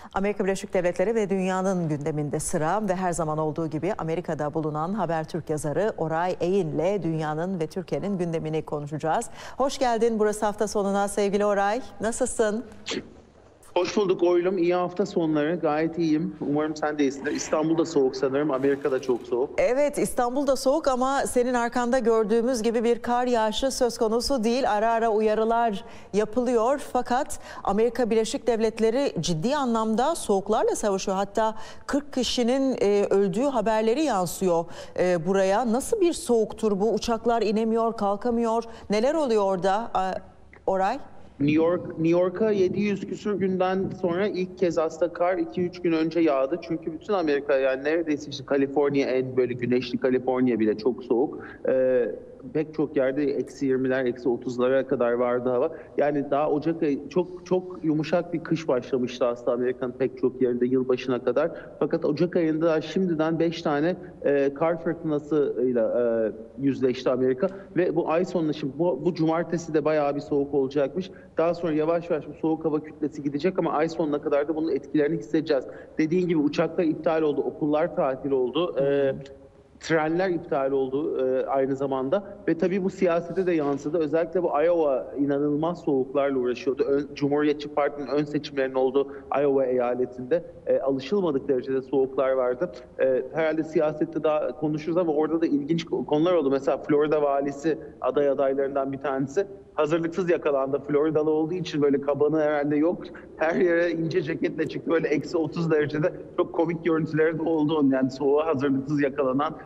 Amerika Birleşik Devletleri ve dünyanın gündeminde sıra ve her zaman olduğu gibi Amerika'da bulunan Habertürk yazarı Oray Eğin'le dünyanın ve Türkiye'nin gündemini konuşacağız. Hoş geldin burası hafta sonuna sevgili Oray. Nasılsın? Hoş bulduk Oylum. İyi hafta sonları. Gayet iyiyim. Umarım sen de iyisindir. İstanbul'da soğuk sanırım. Amerika'da çok soğuk. Evet, İstanbul'da soğuk ama senin arkanda gördüğümüz gibi bir kar yağışı söz konusu değil. Ara ara uyarılar yapılıyor. Fakat Amerika Birleşik Devletleri ciddi anlamda soğuklarla savaşıyor. Hatta 40 kişinin öldüğü haberleri yansıyor buraya. Nasıl bir soğuktur bu? Uçaklar inemiyor, kalkamıyor. Neler oluyor orada Oray? New York'a 700 küsur günden sonra ilk kez aslında kar 2-3 gün önce yağdı. Çünkü bütün Amerika, yani neredeyse işte Kaliforniya, en böyle güneşli Kaliforniya bile çok soğuk. Pek çok yerde eksi 20'ler, eksi 30'lara kadar vardı hava. Yani daha Ocak ayı çok yumuşak bir kış başlamıştı aslında Amerika'nın pek çok yerinde yılbaşına kadar. Fakat Ocak ayında şimdiden 5 tane kar fırtınasıyla yüzleşti Amerika. Ve bu ay sonunda şimdi bu cumartesi de bayağı bir soğuk olacakmış. Daha sonra yavaş yavaş bu soğuk hava kütlesi gidecek ama ay sonuna kadar da bunun etkilerini hissedeceğiz. Dediğin gibi uçaklar iptal oldu, okullar tatil oldu. Trenler iptal oldu aynı zamanda ve tabii bu siyasete de yansıdı. Özellikle bu Iowa inanılmaz soğuklarla uğraşıyordu. Cumhuriyetçi Parti'nin ön seçimlerinin olduğu Iowa eyaletinde alışılmadık derecede soğuklar vardı. Herhalde siyasette daha konuşuruz ama orada da ilginç konular oldu. Mesela Florida valisi aday adaylarından bir tanesi hazırlıksız yakalandı. Floridalı olduğu için böyle kabanı herhalde yok. Her yere ince ceketle çıktı. Böyle eksi 30 derecede çok komik görüntüleri de oldu. Yani soğuğa hazırlıksız yakalanan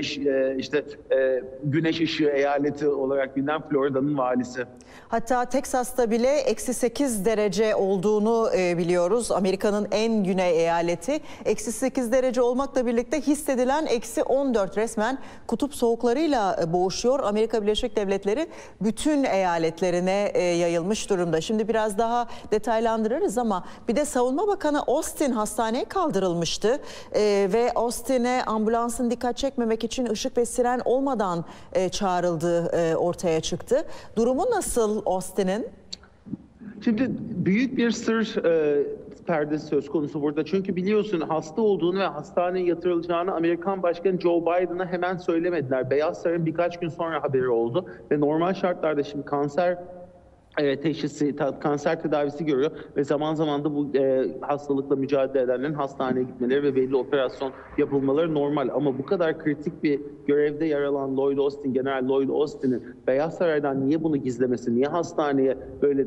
güneş ışığı eyaleti olarak bilinen Florida'nın valisi. Hatta Teksas'ta bile eksi 8 derece olduğunu biliyoruz. Amerika'nın en güney eyaleti. Eksi 8 derece olmakla birlikte hissedilen eksi 14, resmen kutup soğuklarıyla boğuşuyor. Amerika Birleşik Devletleri bütün eyaletlerine yayılmış durumda. Şimdi biraz daha detaylandırırız ama bir de Savunma Bakanı Austin hastaneye kaldırılmıştı. Ve Austin'e ambulansın dikkat çekmemek için ışık ve siren olmadan çağrıldığı ortaya çıktı. Durumu nasıl Austin'in? Şimdi büyük bir sır perdesi söz konusu burada. Çünkü biliyorsun hasta olduğunu ve hastaneye yatırılacağını Amerikan Başkanı Joe Biden'a hemen söylemediler. Beyaz Saray'ın birkaç gün sonra haberi oldu ve normal şartlarda şimdi kanser teşhisi, kanser tedavisi görüyor ve zaman zaman da bu hastalıkla mücadele edenlerin hastaneye gitmeleri ve belli operasyon yapılmaları normal. Ama bu kadar kritik bir görevde yer alan Lloyd Austin, General Lloyd Austin'in Beyaz Saray'dan niye bunu gizlemesi, niye hastaneye böyle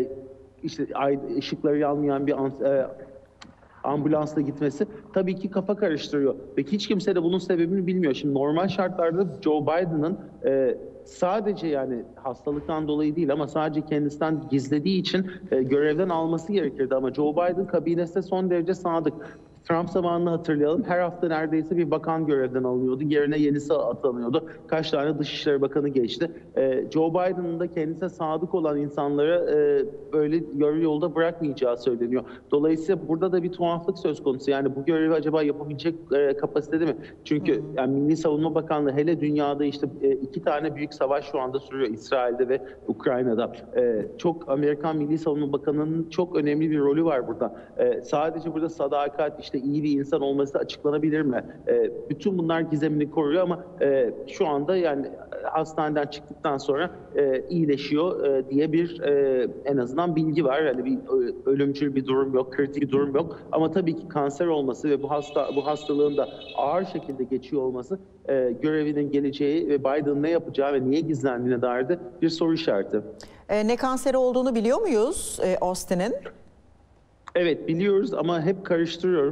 ışıkları yanmayan bir ambulansla gitmesi tabii ki kafa karıştırıyor. Ve hiç kimse de bunun sebebini bilmiyor. Şimdi normal şartlarda Joe Biden'ın sadece yani hastalıktan dolayı değil ama sadece kendisinden gizlediği için görevden alması gerekirdi. Ama Joe Biden kabinesine son derece sadık. Trump zamanını hatırlayalım. Her hafta neredeyse bir bakan görevden alınıyordu. Yerine yenisi atanıyordu. Kaç tane Dışişleri Bakanı geçti. Joe Biden'ın da kendisine sadık olan insanları böyle yarı yolda bırakmayacağı söyleniyor. Dolayısıyla burada da bir tuhaflık söz konusu. Yani bu görevi acaba yapabilecek kapasitede mi? Çünkü yani Milli Savunma Bakanlığı hele dünyada işte 2 tane büyük savaş şu anda sürüyor. İsrail'de ve Ukrayna'da. Çok Amerikan Milli Savunma Bakanı'nın çok önemli bir rolü var burada. Sadece burada sadakat, işte iyi bir insan olması açıklanabilir mi? Bütün bunlar gizemini koruyor ama şu anda yani hastaneden çıktıktan sonra iyileşiyor diye bir en azından bilgi var. Yani bir ölümcül bir durum yok, kritik bir durum yok. Ama tabii ki kanser olması ve bu hastalığın da ağır şekilde geçiyor olması görevinin geleceği ve Biden'ın ne yapacağı ve niye gizlendiğine dair de bir soru işareti. Ne kanseri olduğunu biliyor muyuz Austin'in? Evet biliyoruz ama hep karıştırıyorum.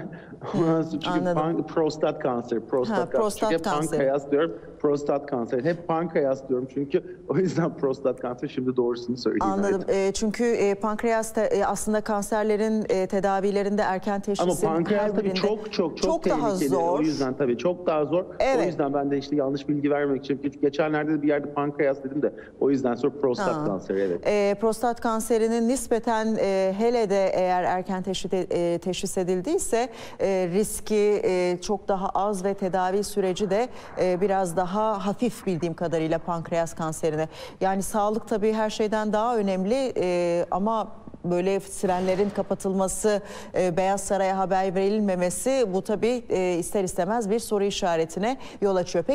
Çünkü prostat kanseri. Çünkü pankreas diyorum, prostat kanseri. Hep pankreas diyorum çünkü o yüzden prostat kanseri. Şimdi doğrusunu söyleyeyim. Anladım. Evet. Çünkü pankreas aslında kanserlerin tedavilerinde erken teşhisin ama pankreas tabii çok daha tehlikeli. Zor. O yüzden tabii çok daha zor. Evet. O yüzden ben de işte yanlış bilgi vermek için geçenlerde de bir yerde pankreas dedim de o yüzden sonra prostat kanseri. Evet. Prostat kanserinin nispeten hele de eğer erken teşhis edildiyse riski çok daha az ve tedavi süreci de biraz daha hafif bildiğim kadarıyla pankreas kanserine. Yani sağlık tabii her şeyden daha önemli ama böyle sirenlerin kapatılması, Beyaz Saray'a haber verilmemesi bu tabii ister istemez bir soru işaretine yol açıyor.